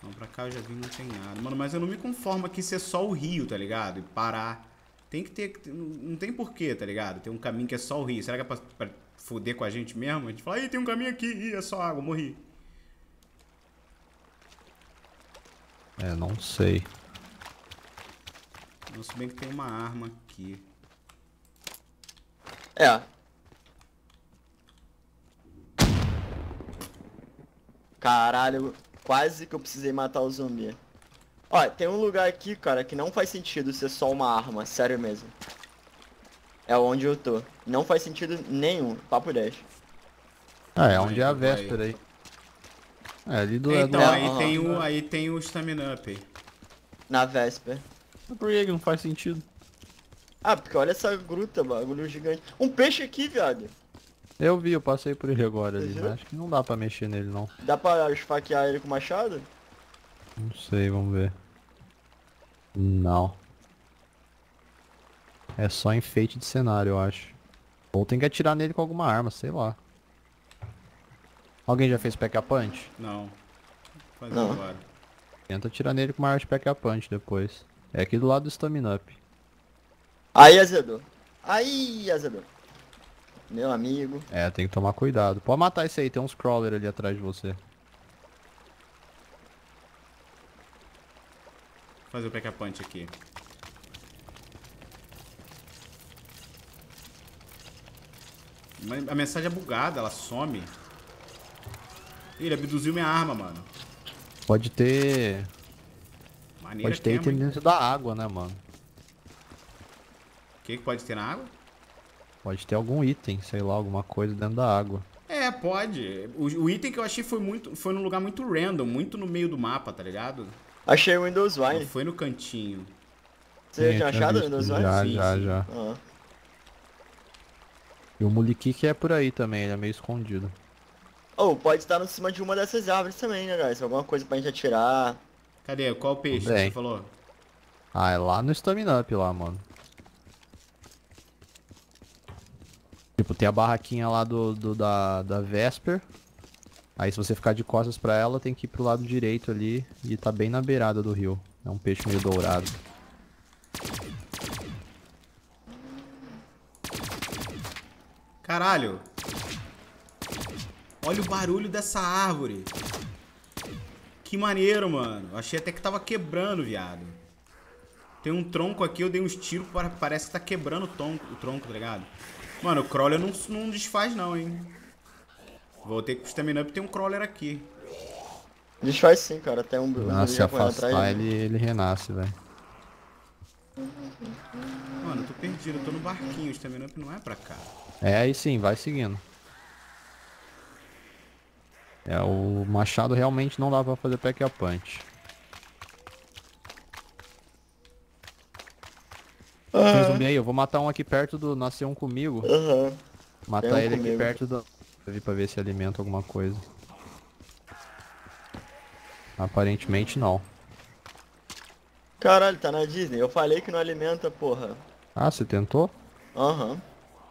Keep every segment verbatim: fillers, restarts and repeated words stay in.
Não, pra cá eu já vi, não tem nada. Mano, mas eu não me conformo aqui ser só o rio, tá ligado? E parar. Tem que ter... Não tem porquê, tá ligado? Tem um caminho que é só o rio. Será que é pra, pra foder com a gente mesmo? A gente fala, ih, tem um caminho aqui. Ih, é só água, morri. É, não sei. Não, se bem que tem uma arma aqui. É. Caralho, quase que eu precisei matar o zumbi. Ó, tem um lugar aqui, cara, que não faz sentido ser só uma arma, sério mesmo. É onde eu tô. Não faz sentido nenhum, papo dez. Ah, é Calma onde aí, é a eu vou aí. véspera aí. É, ali do, é do Então, lado. aí, aham. tem o, aí tem o Stamina Up aí. Na véspera. Por que que não faz sentido? Ah, porque olha essa gruta, bagulho gigante. Um peixe aqui, viado. Eu vi, eu passei por ele agora ali, Você mas viu? acho que não dá pra mexer nele não. Dá pra esfaquear ele com machado? Não sei, vamos ver. Não. É só enfeite de cenário, eu acho. Ou tem que atirar nele com alguma arma, sei lá. Alguém já fez pack a punch? Não. Vou fazer Não. agora. Tenta atirar nele com uma arma de pack a punch depois. É aqui do lado do stamina up. Aí, azedou. Aí, azedou. Meu amigo. É, tem que tomar cuidado. Pode matar esse aí, tem uns crawler ali atrás de você. Vou fazer o Pack Punch aqui. Mas a mensagem é bugada, ela some. Ih, ele abduziu minha arma, mano. Pode ter... Maneira Pode ter que é, item mano. dentro da água, né, mano? O que, que pode ter na água? Pode ter algum item, sei lá, alguma coisa dentro da água. É, pode. O, o item que eu achei foi muito, foi num lugar muito random, muito no meio do mapa, tá ligado? Achei o Windows Não Wine. foi no cantinho. Você Sim, tinha eu tinha achado o visto Windows Wine? Já, Sim, já, sim. já. Ah. E o Mulikik é por aí também, ele é meio escondido. Ou pode estar em cima de uma dessas árvores também, né, guys? Alguma coisa pra gente atirar. Cadê? Qual peixe que Também. você falou? Ah, é lá no Stamina Up lá, mano. Tipo, tem a barraquinha lá do, do da, da Vesper. Aí se você ficar de costas pra ela, tem que ir pro lado direito ali e tá bem na beirada do rio. É um peixe meio dourado. Caralho! Olha o barulho dessa árvore. Que maneiro, mano. Achei até que tava quebrando, viado. Tem um tronco aqui, eu dei uns tiros, para- parece que tá quebrando o tronco, o tronco, tá ligado? Mano, o crawler não, não desfaz não, hein. Voltei pro Stamina Up, tem um crawler aqui. Desfaz sim, cara. Tem um, um Ah, guri se já correndo atrás afastar, de mim. ele, ele renasce, velho. Mano, eu tô perdido, eu tô no barquinho, o Stamina Up não é pra cá. É, aí sim, vai seguindo. É, o machado realmente não dá pra fazer pack a punch. Tem zumbi aí, eu vou matar um aqui perto do... Nasceu um comigo. Aham. Matar Tem um ele aqui comigo. perto do... Pra vir pra ver se alimenta alguma coisa. Aparentemente não. Caralho, tá na Disney. Eu falei que não alimenta, porra. Ah, você tentou? Aham.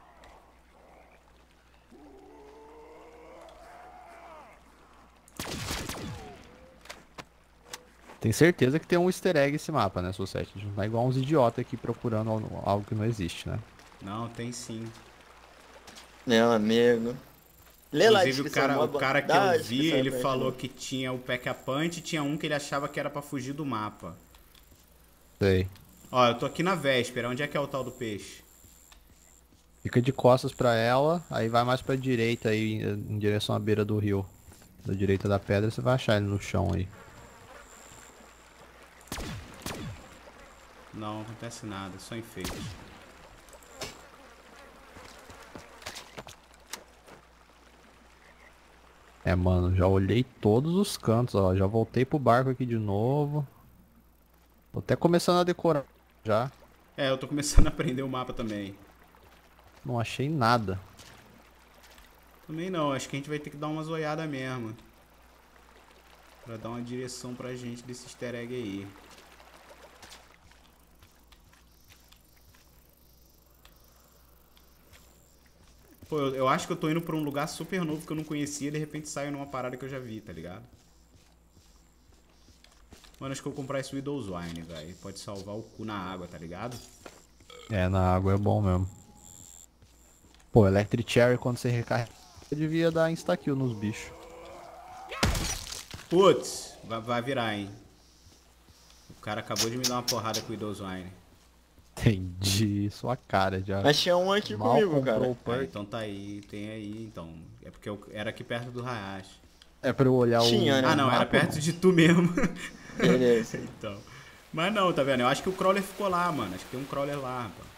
Tem certeza que tem um easter egg esse mapa, né, Sussete? A gente não é igual uns idiotas aqui procurando al- algo que não existe, né? Não, tem sim. Meu amigo. Lê lá a Inclusive o descrição. cara, o mó- cara que dá a eu vi, descrição aí ele pra gente, falou mano. que tinha o Pack a Punch e tinha um que ele achava que era pra fugir do mapa. Sei. Ó, eu tô aqui na véspera, onde é que é o tal do peixe? Fica de costas pra ela, aí vai mais pra direita aí, em em direção à beira do rio. Da direita da pedra, você vai achar ele no chão aí. Não, não acontece nada, só enfeite. É, mano, já olhei todos os cantos, ó. Já voltei pro barco aqui de novo. Tô até começando a decorar já. É, eu tô começando a aprender o mapa também. Não achei nada. Também não, acho que a gente vai ter que dar uma zoiada mesmo. Pra dar uma direção pra gente desse easter egg aí. Pô, eu, eu acho que eu tô indo pra um lugar super novo que eu não conhecia e de repente saio numa parada que eu já vi, tá ligado? Mano, acho que eu vou comprar esse Widow's Wine, velho. Pode salvar o cu na água, tá ligado? É, na água é bom mesmo. Pô, Electric Cherry quando você recarrega, devia dar insta-kill nos bichos. Putz, vai, vai virar, hein. O cara acabou de me dar uma porrada com o Widow's Wine. Entendi, sua cara já. Mas tinha um aqui Mal comigo, comprou cara. o Ah, perk. então tá aí, tem aí, então. É porque eu era aqui perto do Hayashi. É pra eu olhar Tinha, o... né? Ah, não, era perto de tu mesmo. Beleza. Então. Mas não, tá vendo? Eu acho que o crawler ficou lá, mano. Acho que tem um crawler lá, rapaz.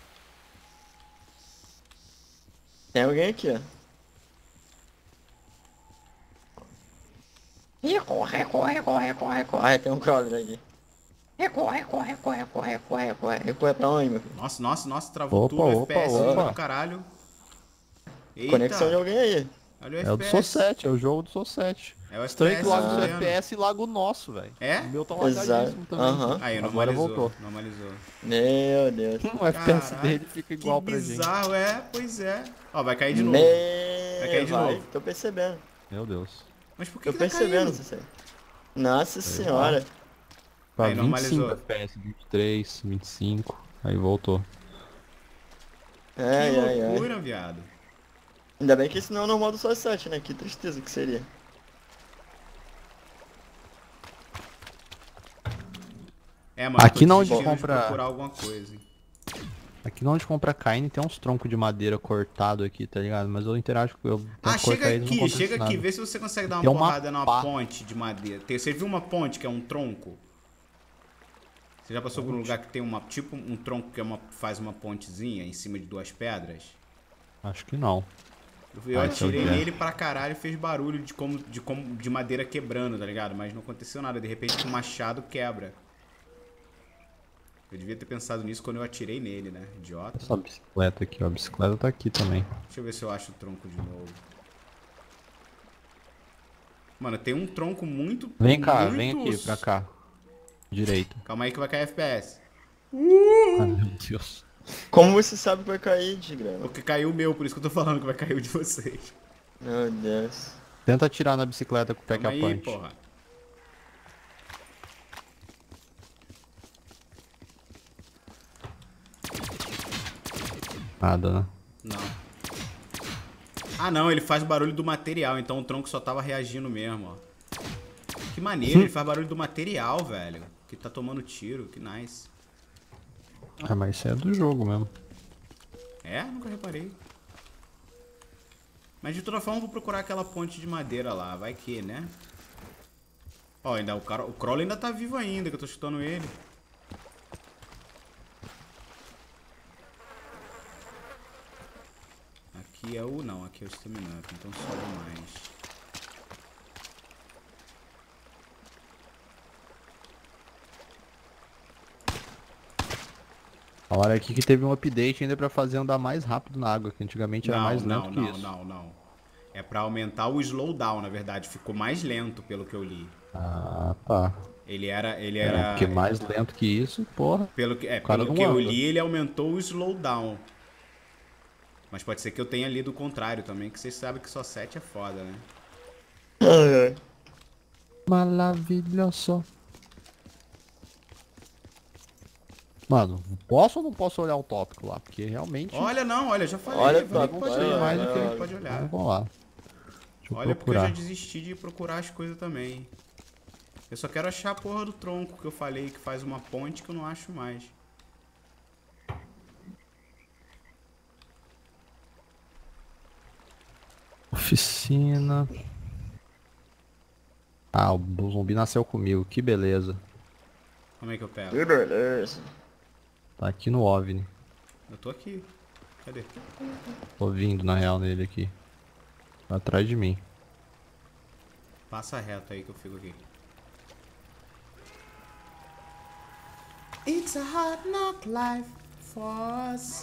Tem alguém aqui, ó. Ih, corre, corre, corre, corre, corre. Tem um crawler aqui. Corre, corre, corre, corre, corre, corre. Corre pra onde, meu filho? Nossa, nossa, nossa, travou Opa, tudo. o opa, F P S opa. do caralho. Eita. Conexão de alguém aí. Olha o É o do F P S. Soul sete, é o jogo do Soul sete. É o Estranho que F P S, lago do tá F P vendo? S e lago nosso, velho. É? O meu tá Exato. lagadíssimo também. Aham. Aí, Agora normalizou. voltou. Normalizou. Meu Deus. O F P S Caraca, dele fica igual que pra gente. bizarro, é, pois é. Ó, vai cair de novo. Me... Vai cair de vai, novo. Tô percebendo. Meu Deus. Mas por que Tô que tá percebendo, caindo? Cecília. Nossa senhora. Pra Aí, vinte e cinco normalizou. F P S, vinte e três, vinte e cinco. Aí voltou. Ai, Que ai, ai. loucura, viado. Ainda bem que esse não é o normal do Soul sete, né? Que tristeza que seria. É, mano, Aqui eu tô não onde desistindo de compra- procurar alguma coisa. hein. Aqui onde compra carne tem uns troncos de madeira cortado aqui, tá ligado? Mas eu interajo com eu tento Ah, chega cortar eles, não aqui, acontece chega aqui, nada. vê se você consegue dar uma Tem uma porrada numa pá. ponte de madeira. Tem- Você viu uma ponte que é um tronco? Você já passou por um lugar que tem uma, tipo um tronco que é uma, faz uma pontezinha em cima de duas pedras? Acho que não. Eu, eu Ah, atirei então é. nele pra caralho e fez barulho de como, de como de madeira quebrando, tá ligado? Mas não aconteceu nada, de repente o machado quebra. Eu devia ter pensado nisso quando eu atirei nele, né? Idiota. Essa bicicleta aqui, ó. A bicicleta tá aqui também. Deixa eu ver se eu acho o tronco de novo. Mano, tem um tronco muito... Vem cá, muito... vem aqui, pra cá. Direita. Calma aí que vai cair F P S. Ai, meu Deus. Como você sabe que vai cair, Tigrão? Porque caiu o meu, por isso que eu tô falando que vai cair o de vocês. Meu Deus. Tenta atirar na bicicleta com o pack Calma a aí, punch. porra. Nada, né? Não. Ah, não, ele faz barulho do material, então o tronco só tava reagindo mesmo, ó. Que maneiro, ele faz barulho do material, velho. Que tá tomando tiro, que nice. Ah, mas isso é do jogo mesmo. É? Nunca reparei. Mas de toda forma, vou procurar aquela ponte de madeira lá. Vai que, né? Ó, ainda o cara, o Crawler ainda tá vivo ainda, que eu tô chutando ele. Aqui é o... não, aqui é o Stamina Up, então sobe mais. Olha aqui que teve um update ainda pra fazer andar mais rápido na água, que antigamente era Não, mais não, lento que não, isso. não, não. É pra aumentar o slowdown, na verdade. Ficou mais lento, pelo que eu li. Ah, tá. Ele era... Ele É, era porque mais lento que isso, porra. Pelo que, é, cara pelo não que eu anda. li, ele aumentou o slowdown. Mas pode ser que eu tenha lido o contrário também, que vocês sabem que só sete é foda, né? Ai, ai. Maravilhoso. Mano, posso ou não posso olhar o tópico lá? Porque realmente... Olha, não, olha, já falei. Olha, falei que tá, pode olha, olhar, mais já do falei que- que pode olhar. Então, vamos lá. Deixa eu Olha, porque eu já procurar. desisti de procurar as coisas também. Eu só quero achar a porra do tronco que eu falei que faz uma ponte que eu não acho mais. Oficina. Ah, o zumbi nasceu comigo, que beleza. Como é que eu pego? Que beleza. Tá aqui no OVNI. Eu tô aqui. Cadê? Tô vindo na real nele aqui. Tá atrás de mim. Passa reto aí que eu fico aqui. It's a hard knock life for us.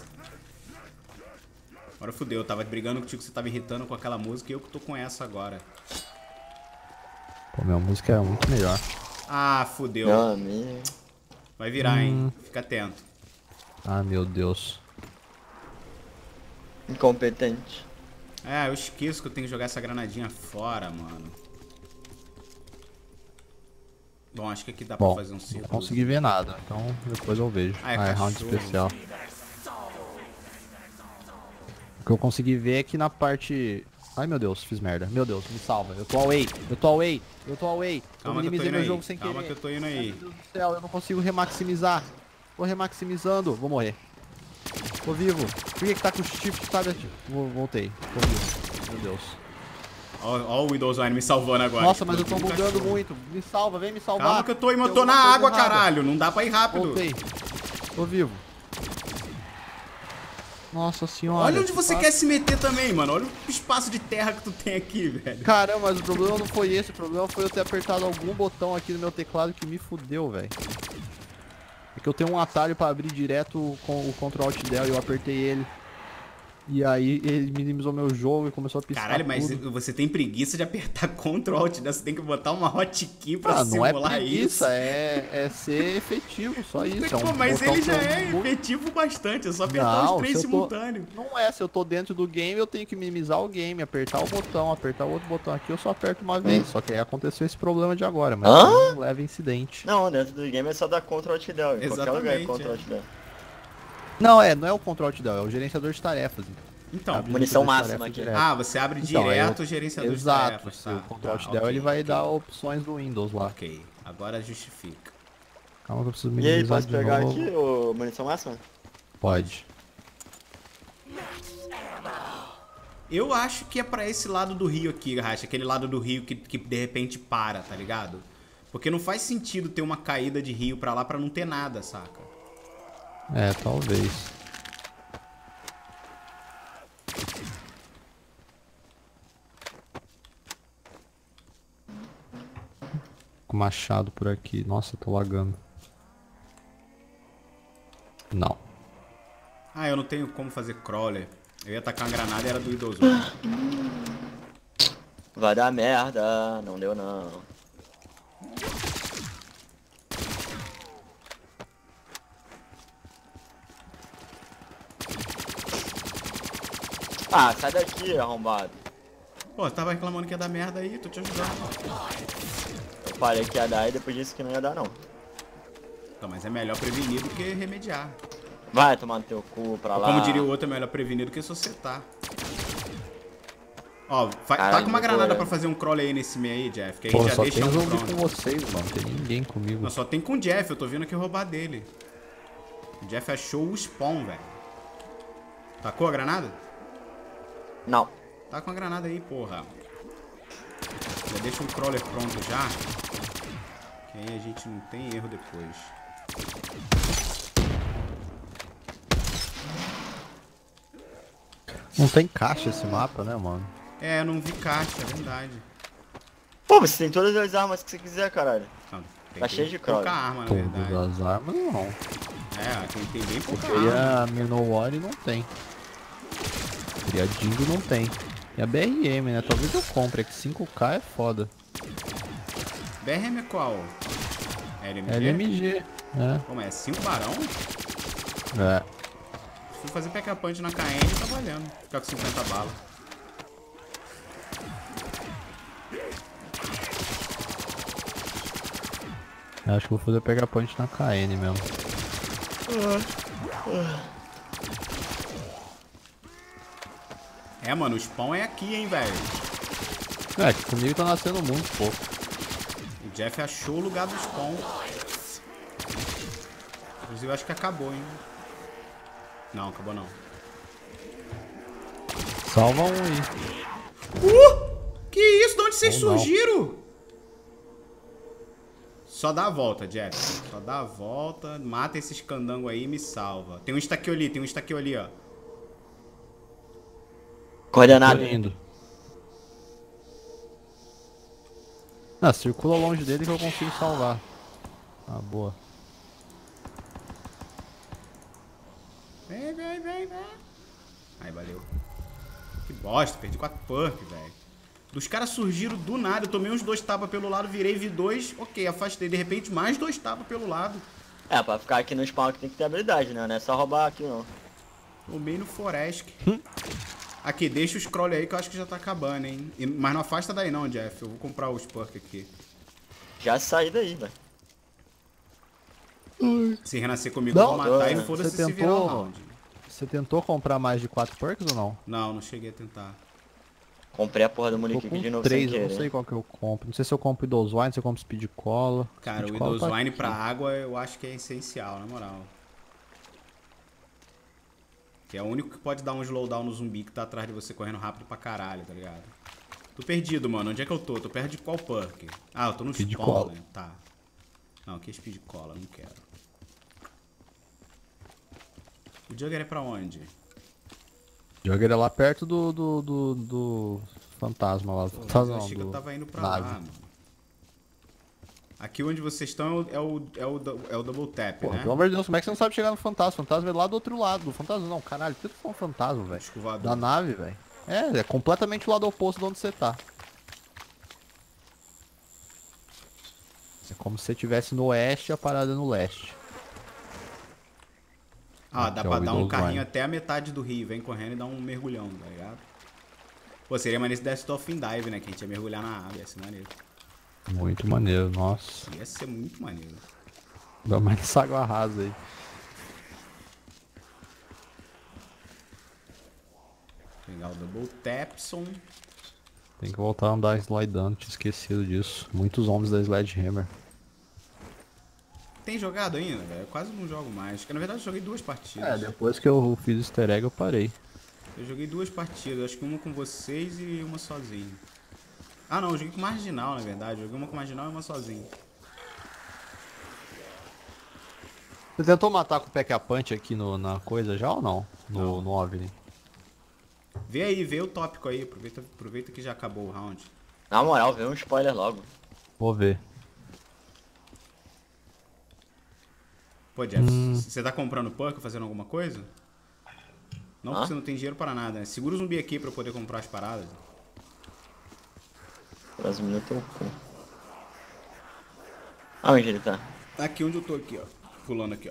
Agora fudeu, eu tava brigando contigo, você tava irritando com aquela música e eu que tô com essa agora. Pô, minha música é muito melhor. Ah, fudeu. Meu amigo. Vai virar, hein? Fica atento. Ah, meu Deus. Incompetente. É, eu esqueço que eu tenho que jogar essa granadinha fora, mano. Bom, acho que aqui dá Bom, pra fazer um não círculo. consegui ver nada, então depois eu vejo. Ah, é Ah, é round cachorro. especial. O que eu consegui ver é que na parte... Ai meu Deus, fiz merda. Meu Deus, me salva. Eu tô away, eu tô away, eu tô away. Calma eu que eu tô minimizei indo meu aí. jogo sem Calma querer. que eu tô indo aí. Meu Deus do céu, eu não consigo remaximizar. Tô remaximizando, vou morrer. Tô vivo. Por que que tá com o shift? Tá... Vou- Voltei, tô vivo. Meu Deus. Ó, ó o Windows One me salvando agora. Nossa, mas eu tô Explodiu um bugando cachorro. muito. Me salva, vem me salvar. Calma que eu tô, eu Tem tô na alguma água, coisa errada. caralho. Não dá pra ir rápido. Voltei. Tô vivo. Nossa senhora. Olha onde você que quer se meter também, mano. Olha o espaço de terra que tu tem aqui, velho. Caramba, mas o problema não foi esse, o problema foi eu ter apertado algum botão aqui no meu teclado que me fudeu, velho. É que eu tenho um atalho pra abrir direto com o Ctrl Alt Del e eu apertei ele. E aí ele minimizou meu jogo e começou a piscar Caralho, mas tudo. você tem preguiça de apertar Ctrl Alt, né? Você tem que botar uma hotkey pra Ah, não é simular isso. preguiça, é, é ser efetivo, só isso. É Pô, um mas botão ele já que eu é muito- efetivo bastante, é só apertar Não, os três se eu tô- simultâneos. Não é, se eu tô dentro do game eu tenho que minimizar o game, apertar o botão, apertar o outro botão aqui, eu só aperto uma vez. Só que aí aconteceu esse problema de agora, mas Hã? não leva incidente. Não, dentro do game é só dar Ctrl Alt Del. Em qualquer lugar é Exatamente, Ctrl é. Alt Del. Não, é, não é o Ctrl Alt Del, é o gerenciador de tarefas. Então, Abre o munição gerenciador de máxima tarefas aqui. direto. ah, você abre Então, direto aí o gerenciador Exato, de tarefas. se Tá, o Ctrl tá, Alt Del ok, ele vai ok. dar opções do Windows lá. Ok, agora justifica. Calma que eu preciso E aí, minimizar posso de pegar novo. aqui o munição máxima? Pode. Eu acho que é pra esse lado do rio aqui, Racha. Aquele lado do rio que, que de repente para, tá ligado? Porque não faz sentido ter uma caída de rio pra lá pra não ter nada, saca? É, talvez. Com machado por aqui. Nossa, eu tô lagando. Não. Ah, eu não tenho como fazer crawler. Eu ia tacar uma granada e era do Windows One. Vai dar merda, não deu não. Ah, sai daqui, arrombado. Pô, você tava reclamando que ia dar merda aí, tô te ajudando. Eu falei que ia dar e depois disse que não ia dar não. Não, mas é melhor prevenir do que remediar. Vai tomar no teu cu pra Ou lá. como diria o outro, é melhor prevenir do que societar. Ó, fa- Caralho, taca uma meu granada Deus. pra fazer um crawler aí nesse meio aí, Jeff. Que aí a Pô, gente já só deixa tem um zumbi pronto. com vocês, mano. Tem ninguém comigo. Não, só tem com o Jeff, eu tô vindo aqui roubar dele. O Jeff achou o spawn, velho. Tacou a granada? Não. Tá com a granada aí, porra. Já deixa um crawler pronto já. Que aí a gente não tem erro depois. Não tem caixa esse mapa, né, mano? É, eu não vi caixa, é verdade. Pô, você tem todas as armas que você quiser, caralho. Não, tem Tá bem cheio de pouca crawler. arma, na Todas verdade. as armas, não. É, tem, tem bem pouca Porque arma. a Minowar não tem. E a Dingo não tem. E a B R M, né? Talvez eu compre, é que cinco K é foda. B R M é qual? L M G? L M G, é. Como é? cinco barão? É. Fui fazer pack punch na K N e tá valendo. Ficar com cinquenta balas. Eu acho que vou fazer pegar punch na K N mesmo. É, mano, o spawn é aqui, hein, velho. É, que comigo tá nascendo muito pouco. O Jeff achou o lugar do spawn. Inclusive, eu acho que acabou, hein. Não, acabou não. Salva um aí. Uh! Que isso? De onde vocês Ou não. surgiram? Só dá a volta, Jeff. Só dá a volta, mata esses candangos aí e me salva. Tem um estaquio ali, tem um estaquio ali, ó. Coordenado. Tô indo. Ah, circula longe dele que eu consigo salvar. Ah, boa. Vem, vem, vem, vem. Aí, valeu. Que bosta, perdi quatro perk, velho. Dos caras surgiram do nada, eu tomei uns dois tapas pelo lado, virei V dois, ok, afastei. De repente, mais dois tapas pelo lado. É, pra ficar aqui no spawn que tem que ter habilidade, né? Não é só roubar aqui não. Tomei no Forest. Aqui, deixa o scroll aí que eu acho que já tá acabando, hein. E- mas não afasta daí não, Jeff. Eu vou comprar os perk aqui. Já saí daí, velho. Se renascer comigo, Não, eu vou matar é. e foda-se Você se virar um tentou- round. Você tentou comprar mais de quatro perks ou não? Não, não cheguei a tentar. Comprei a porra do Tô moleque aqui com de novo três, sem eu querer. não sei qual que eu compro. Não sei se eu compro Idols Wine, se eu compro Speed Cola. Cara, Speed o Cola Windows tá Wine aqui. pra água eu acho que é essencial, na moral. Que é o único que pode dar um slowdown no zumbi que tá atrás de você correndo rápido pra caralho, tá ligado? Tô perdido, mano. Onde é que eu tô? Tô perto de qual perk? Ah, eu tô no Speed spawn, Cola. né? Tá. Não, aqui é Speed Cola, não quero. O Jugger é pra onde? Jugger é lá perto do, do, do, do fantasma lá. Pô, mas Fantasma eu não, achei que eu do tava indo pra nave. lá, mano. Aqui onde vocês estão é o, é o, é o Double Tap, Porra, né? pelo amor de Deus, como é que você não sabe chegar no fantasma? O fantasma é lá do outro lado. Do fantasma não, caralho, por que tu foi um fantasma, velho? Disco voador. Da nave, velho. É, é completamente o lado oposto de onde você tá. É como se você estivesse no oeste e a parada no leste. Ah, dá Que é pra o dar um Windows carrinho Wine. até a metade do rio. Vem correndo e dá um mergulhão, tá ligado? Pô, seria maneiro se desse Dolphin Dive, né? Que a gente ia mergulhar na água, ia ser maneiro. Muito maneiro, nossa. Ia ser muito maneiro. Dá mais essa água rasa aí. Pegar o Double Tapson. Tem que voltar a andar slidando, tinha esquecido disso. Muitos homens da Sledgehammer. Tem jogado ainda, velho? Eu quase não jogo mais. Porque na verdade eu joguei duas partidas. É, depois que eu fiz o easter egg eu parei. Eu joguei duas partidas. Acho que uma com vocês e uma sozinho. Ah não, eu joguei com Marginal, na verdade. Eu joguei uma com Marginal e uma sozinho. Você tentou matar com o Pack a Punch aqui no, na coisa já ou não? No, Não. no OVNI. Vê aí, vê o tópico aí. Aproveita, aproveita que já acabou o round. Na moral, vê um spoiler logo. Vou ver. Pô, Jeff, você tá comprando perk, fazendo alguma coisa? Não, Hã? porque você não tem dinheiro para nada, né? Segura o zumbi aqui pra eu poder comprar as paradas. Próximo minuto eu cu. Aonde ele tá? Aqui onde eu tô aqui, ó. Pulando aqui, ó.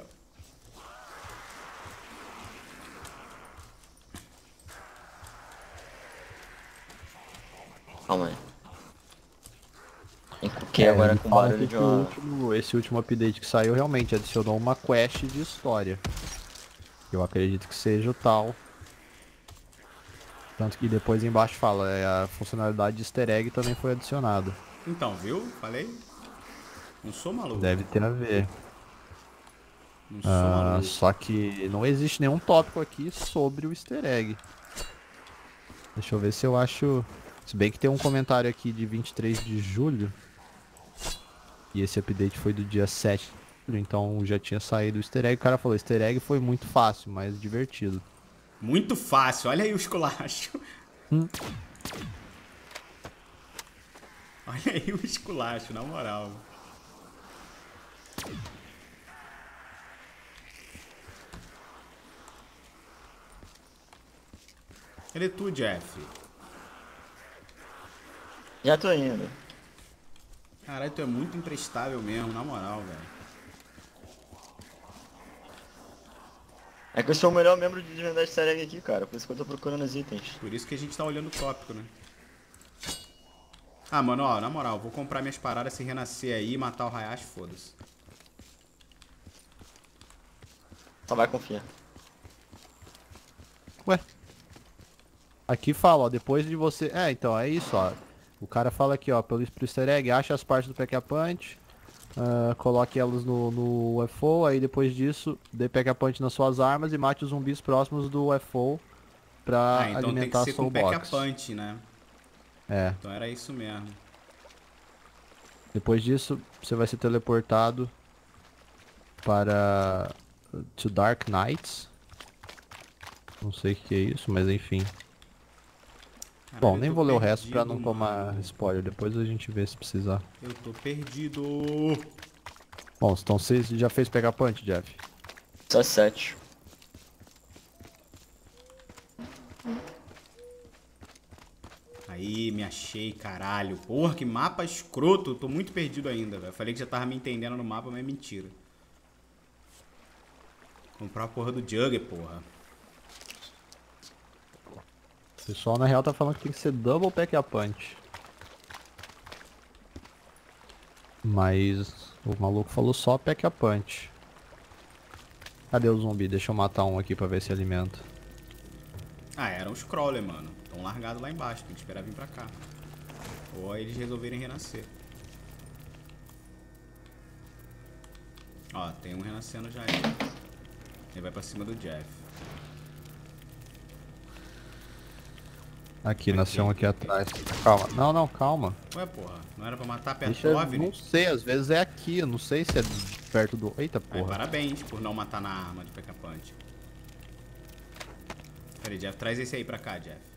Calma aí. Tem que É, agora ele com fala barulho que de o uma... último- esse último update que saiu realmente adicionou uma quest de história. Eu acredito que seja o tal. Tanto que depois embaixo fala, é, a funcionalidade de easter egg também foi adicionada. Então, viu? Falei? Não sou maluco. Deve ter a ver. Não sou Ah, maluco. só que não existe nenhum tópico aqui sobre o easter egg. Deixa eu ver se eu acho... Se bem que tem um comentário aqui de vinte e três de julho. E esse update foi do dia sete. Então já tinha saído o easter egg. O cara falou, easter egg foi muito fácil, mas divertido. Muito fácil. Olha aí o esculacho. Hum. Olha aí o esculacho, na moral. Cadê tu, Jeff? Já tô indo. Caralho, tu é muito imprestável mesmo, na moral, velho. É que eu sou o melhor membro de divindade easter egg aqui, cara. Por isso que eu tô procurando os itens. Por isso que a gente tá olhando o tópico, né? Ah, mano, ó, na moral, vou comprar minhas paradas, se renascer aí e matar o Hayashi, foda-se. Só vai confiar. Ué. Aqui fala, ó, depois de você... É, então, é isso, ó. O cara fala aqui, ó, pelo pro easter egg, acha as partes do Pack a Punch, uh, coloque elas no, no U F O, aí depois disso, dê Pack a Punch nas suas armas e mate os zumbis próximos do U F O pra Ah, então tem que alimentar a ser com Soul pack a Box. punch, né? É. Então era isso mesmo. Depois disso, você vai ser teleportado para To Dark Nights. Não sei o que é isso, mas enfim. Caralho, Bom, eu nem tô vou ler o resto perdido, pra não tomar mano. spoiler. Depois a gente vê se precisar. Eu tô perdido. Bom, então você já fez pegar punch, Jeff? Só sete. Aí, me achei, caralho. Porra, que mapa escroto. Eu tô muito perdido ainda, velho. Falei que já tava me entendendo no mapa, mas é mentira. Comprar a porra do Jugger, porra. O pessoal na real tá falando que tem que ser double pack a punch. Mas o maluco falou só pack a punch. Cadê o zumbi? Deixa eu matar um aqui pra ver se alimenta. Ah, eram os crawler, mano. Estão largados lá embaixo, tem que esperar vir pra cá. Ou aí eles resolverem renascer. Ó, tem um renascendo já aí. Ele vai pra cima do Jeff. Aqui, nasceu um aqui atrás. Calma. Não, não, calma. Ué, porra, não era pra matar perto Deixa, do OVNI? não sei, às vezes é aqui, eu não sei se é perto do... Eita, Aí, porra. parabéns por não matar na arma de P K Punch. Peraí, Jeff, traz esse aí pra cá, Jeff.